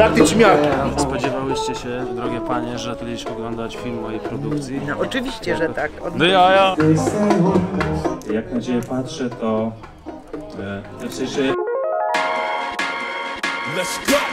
Praktyczny miarki. Spodziewałyście się, drogie panie, że kiedyś oglądać film mojej produkcji? No oczywiście, że tak. No ja. Jak na ciebie patrzę, to w sensie... Let's go!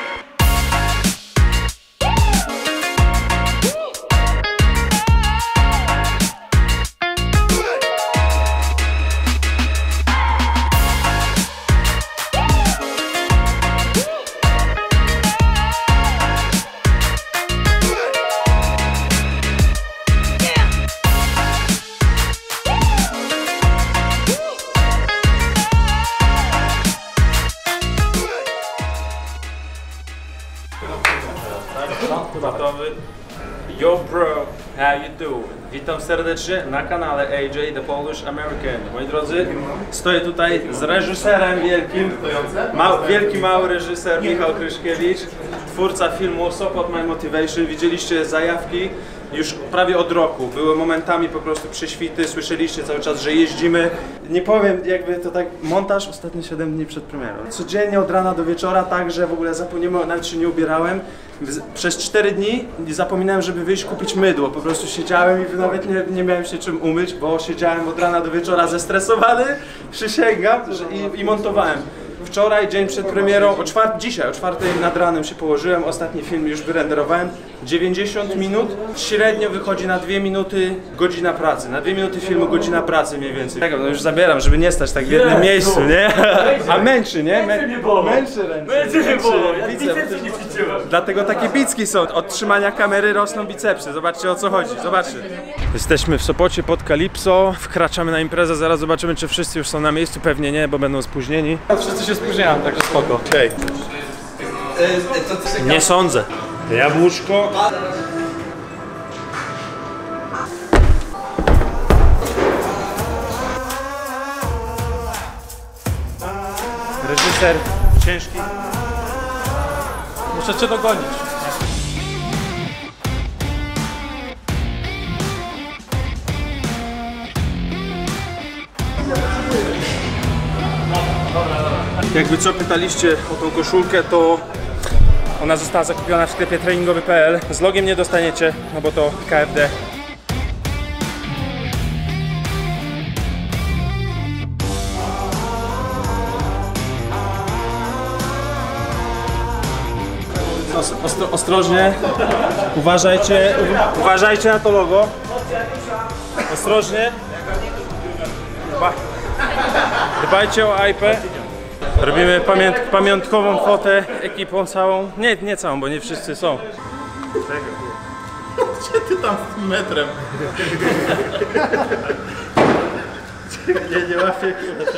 Gotowy. Yo bro, how you doing? Witam serdecznie na kanale AJ The Polish American. Moi drodzy, stoję tutaj z reżyserem wielkim, wielki mały reżyser Michał Kryszkiewicz, twórca filmu Support My Motivation. Widzieliście zajawki już prawie od roku. Były momentami po prostu prześwity, słyszeliście cały czas, że jeździmy. Nie powiem, jakby to tak, montaż ostatnie 7 dni przed premierą. Codziennie od rana do wieczora, tak, że w ogóle zapomniałem, nawet się nie ubierałem. Przez 4 dni zapominałem, żeby wyjść kupić mydło. Po prostu siedziałem i nawet nie miałem się czym umyć, bo siedziałem od rana do wieczora zestresowany, przysięgam, i montowałem. Wczoraj, dzień przed premierą, dzisiaj o 4 nad ranem się położyłem, ostatni film już wyrenderowałem. 90 minut, średnio wychodzi na 2 minuty godzina pracy. Na 2 minuty filmu godzina pracy mniej więcej. Tak, no już zabieram, żeby nie stać tak w jednym miejscu, nie? A męczy, nie? Męczy ręce. Męczy nie bolą, ja bicepsy nie ćwiczyłem. Dlatego takie bicki są, od trzymania kamery rosną bicepsy. Zobaczcie, o co chodzi, zobaczcie. Jesteśmy w Sopocie pod Calypso, wkraczamy na imprezę, zaraz zobaczymy, czy wszyscy już są na miejscu, pewnie nie, bo będą spóźnieni. Wszyscy się spóźniają, także spoko. Hej. Nie sądzę. Jabłuszko. Reżyser ciężki. Muszę cię dogonić. Jakby co pytaliście o tą koszulkę, to ona została zakupiona w sklepie treningowy.pl. Z logiem nie dostaniecie, no bo to KFD. Ostrożnie, uważajcie na to logo. Ostrożnie. Dbajcie o IP. Robimy pamiątkową fotę ekipą całą. Nie całą, bo nie wszyscy są. Gdzie ty tam z tym metrem? Nie łapię.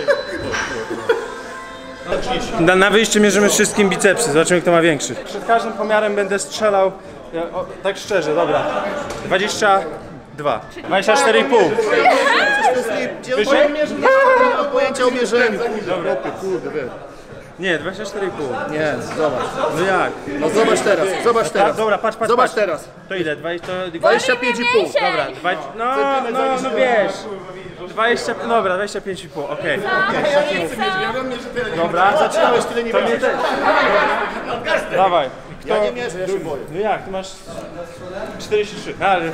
Na wyjście mierzymy wszystkim bicepsy, zobaczymy, kto ma większy. Przed każdym pomiarem będę strzelał, tak szczerze, dobra, 22, 24,5. Wyżej? Nie mam pojęcia o mierzeniu. Dobra, kurde, wiesz. Nie, 24,5. Nie, zobacz. No jak? No zobacz teraz, zobacz teraz. Dobra, patrz. Zobacz teraz. To ile? 25,5. Dobra, no wiesz. 20, dobra, 25,5, okej. Dobra, Zaczynałeś tyle nie mierzysz. Dawaj. Ja nie mierzę, ja się boję. No jak, ty masz 43.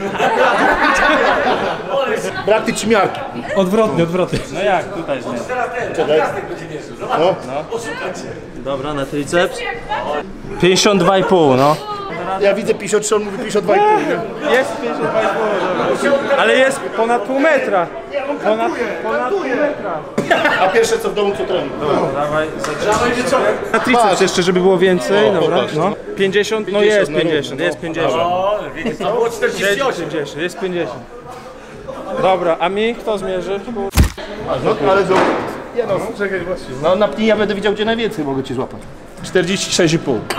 Praktyczny miarki. Odwrotnie. No jak, tutaj zmienię. No. Dobra, na triceps. 52,5, no. Ja widzę 53, on mówi 52,5. Jest 52,5, dobra. Ale jest ponad pół metra. Ponad pół metra. A pierwsze co w domu, co trening. Dobra, dawaj, na triceps jeszcze, żeby było więcej, dobra. No. 50, no jest 50, jest 50. A było 48. Jest 50. Dobra, a mi kto zmierzy? No, ale zobacz. Nie no, czekaj właśnie. No na pni ja będę widział, gdzie najwięcej mogę cię złapać. 46,5.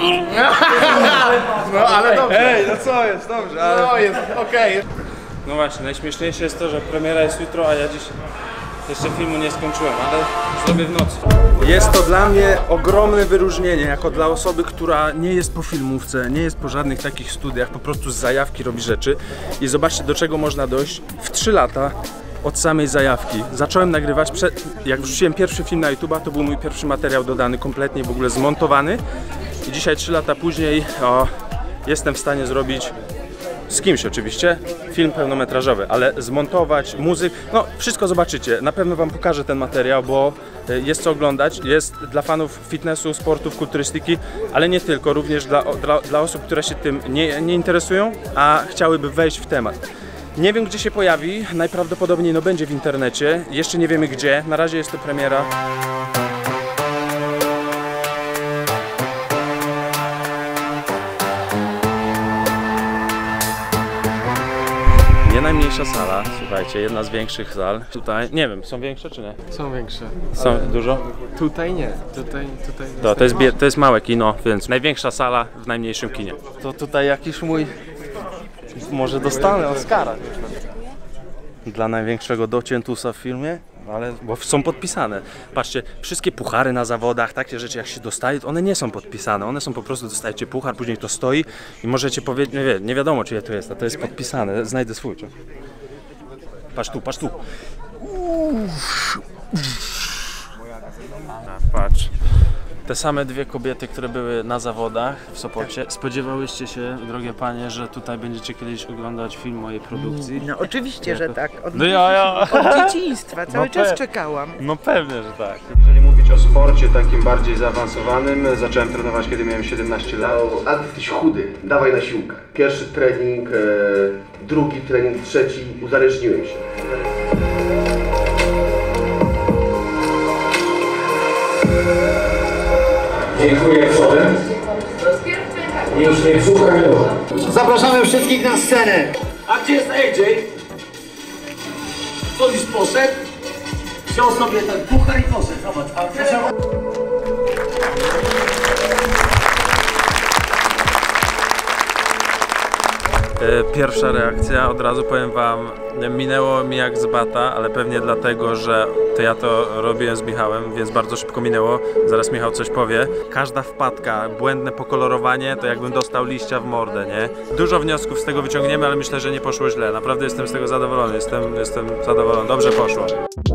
No ale dobrze. Ej, no co jest, dobrze, ale... No jest, okej. No właśnie, najśmieszniejsze jest to, że premiera jest jutro, a ja dziś jeszcze filmu nie skończyłem, ale zrobię w nocy. Jest to dla mnie ogromne wyróżnienie, jako dla osoby, która nie jest po filmówce, nie jest po żadnych takich studiach, po prostu z zajawki robi rzeczy. I zobaczcie, do czego można dojść w 3 lata od samej zajawki. Zacząłem nagrywać, jak wrzuciłem pierwszy film na YouTube'a, to był mój pierwszy materiał dodany, kompletnie w ogóle zmontowany. I dzisiaj 3 lata później jestem w stanie zrobić z kimś oczywiście film pełnometrażowy, ale zmontować muzyk, no wszystko zobaczycie, na pewno wam pokażę ten materiał, bo jest co oglądać, jest dla fanów fitnessu, sportów, kulturystyki, ale nie tylko, również dla osób, które się tym nie interesują, a chciałyby wejść w temat. Nie wiem, gdzie się pojawi, najprawdopodobniej no będzie w internecie, jeszcze nie wiemy gdzie, na razie jest to premiera. Nie najmniejsza sala, słuchajcie, jedna z większych sal. Tutaj, nie wiem, są większe czy nie? Są większe. Są dużo? Tutaj nie. Tutaj To jest małe kino, więc największa sala w najmniejszym kinie. To tutaj jakiś mój... Może dostanę Oscara. Dla największego dociętusa w filmie, ale bo są podpisane. Patrzcie, wszystkie puchary na zawodach, takie rzeczy jak się dostaje, one nie są podpisane, one są po prostu, dostajecie puchar, później to stoi i możecie powiedzieć, nie wiadomo czyje to jest, a to jest podpisane, znajdę swój. Patrz tu, patrz tu. Patrz. Te same dwie kobiety, które były na zawodach w Sopocie. Spodziewałyście się, drogie panie, że tutaj będziecie kiedyś oglądać film mojej produkcji? No oczywiście, że tak. Od dzieciństwa. Cały czas czekałam. No pewnie, że tak. Jeżeli mówić o sporcie takim bardziej zaawansowanym, zacząłem trenować, kiedy miałem 17 lat. Adi, jesteś chudy, dawaj na siłkę. Pierwszy trening, drugi trening, trzeci, uzależniłem się. Dziękuję sobie. Już nie słucham. Zapraszamy wszystkich na scenę. A gdzie jest AJ? Co już poszedł? Wziął sobie ten puchar i poszedł. Zobacz, a Pierwsza reakcja, od razu powiem wam, minęło mi jak z bata, ale pewnie dlatego, że to ja to robiłem z Michałem, więc bardzo szybko minęło. Zaraz Michał coś powie. Każda wpadka, błędne pokolorowanie, to jakbym dostał liścia w mordę, nie? Dużo wniosków z tego wyciągniemy, ale myślę, że nie poszło źle. Naprawdę jestem z tego zadowolony, jestem zadowolony. Dobrze poszło.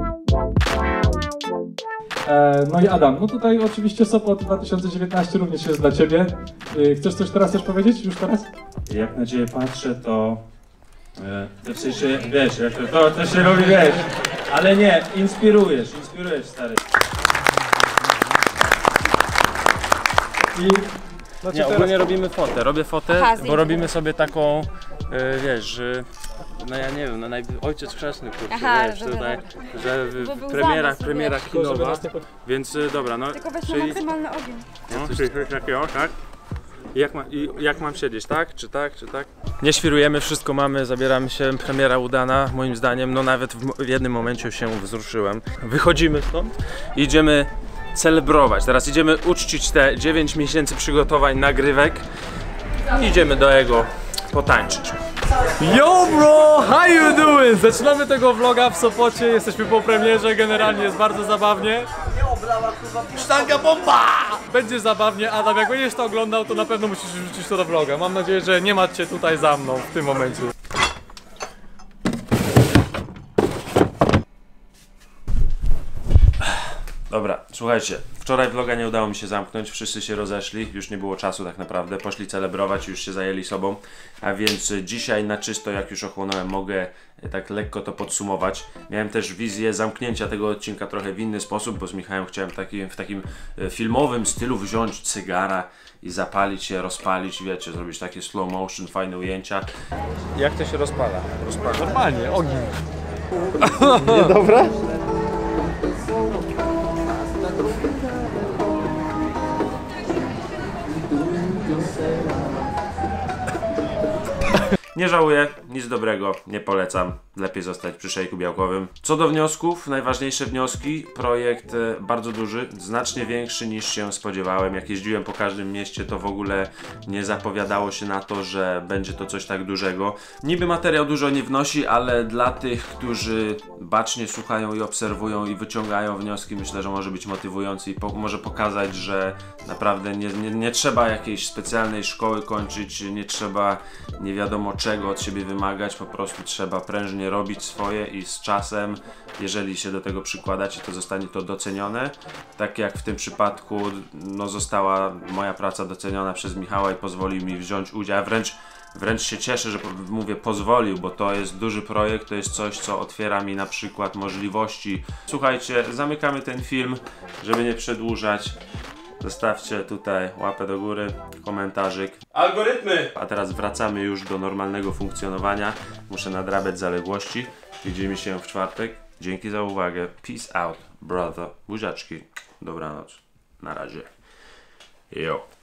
No i Adam, no tutaj oczywiście Sopot 2019 również jest dla Ciebie. Chcesz coś teraz też powiedzieć? Już teraz? Jak na Ciebie patrzę, to w sensie, wiesz, jak to się robi, wiesz, ale nie, inspirujesz, stary. Nie, ogólnie robimy fotę, robię fotę, bo robimy sobie taką, wiesz, no ja nie wiem, no ojciec chrzestny, kurczę, wiesz, tutaj, że premiera kinowa, więc dobra, no. Tylko weź na maksymalny ogień. No, coś takiego, tak? Jak mam siedzieć, tak? Czy tak? Nie świrujemy, wszystko mamy, zabieramy się, premiera udana, moim zdaniem, no nawet w jednym momencie się wzruszyłem. Wychodzimy stąd i idziemy celebrować, teraz idziemy uczcić te 9 miesięcy przygotowań, nagrywek i idziemy do jego potańczyć. Yo bro, how you doing? Zaczynamy tego vloga w Sopocie, jesteśmy po premierze, generalnie jest bardzo zabawnie. Sztanga bomba! Będzie zabawnie, Adam, jak będziesz to oglądał, to na pewno musisz wrzucić to do vloga. Mam nadzieję, że nie macie tutaj za mną w tym momencie. Dobra, słuchajcie, wczoraj vloga nie udało mi się zamknąć, wszyscy się rozeszli, już nie było czasu tak naprawdę, poszli celebrować, już się zajęli sobą, a więc dzisiaj na czysto, jak już ochłonąłem, mogę tak lekko to podsumować. Miałem też wizję zamknięcia tego odcinka trochę w inny sposób, bo z Michałem chciałem w takim filmowym stylu wziąć cygara i zapalić się, rozpalić, wiecie, zrobić takie slow motion, fajne ujęcia. Jak to się rozpala? Normalnie, ogień. Niedobra? Nie żałuję, nic dobrego, nie polecam, lepiej zostać przy szejku białkowym. Co do wniosków, najważniejsze wnioski, projekt bardzo duży, znacznie większy niż się spodziewałem. Jak jeździłem po każdym mieście, to w ogóle nie zapowiadało się na to, że będzie to coś tak dużego. Niby materiał dużo nie wnosi, ale dla tych, którzy bacznie słuchają i obserwują i wyciągają wnioski, myślę, że może być motywujący i może pokazać, że naprawdę nie trzeba jakiejś specjalnej szkoły kończyć, nie trzeba nie wiadomo czego od siebie wymagać. wymagać, po prostu trzeba prężnie robić swoje i z czasem, jeżeli się do tego przykładacie, to zostanie to docenione. Tak jak w tym przypadku, no została moja praca doceniona przez Michała i pozwolił mi wziąć udział, wręcz się cieszę, że mówię pozwolił, bo to jest duży projekt, to jest coś, co otwiera mi na przykład możliwości. Słuchajcie, zamykamy ten film, żeby nie przedłużać. Zostawcie tutaj łapę do góry, komentarzyk. Algorytmy! A teraz wracamy już do normalnego funkcjonowania. Muszę nadrabiać zaległości. Widzimy się w czwartek. Dzięki za uwagę. Peace out, brother. Buziaczki. Dobranoc. Na razie. Jo.